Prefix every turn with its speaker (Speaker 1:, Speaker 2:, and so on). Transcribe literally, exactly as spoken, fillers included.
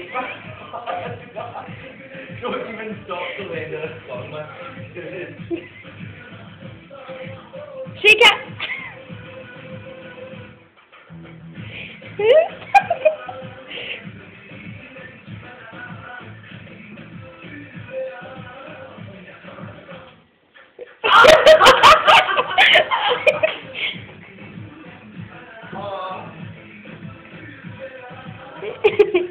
Speaker 1: Don't even stop till the end of the song, man.
Speaker 2: Shake it!
Speaker 1: Oh.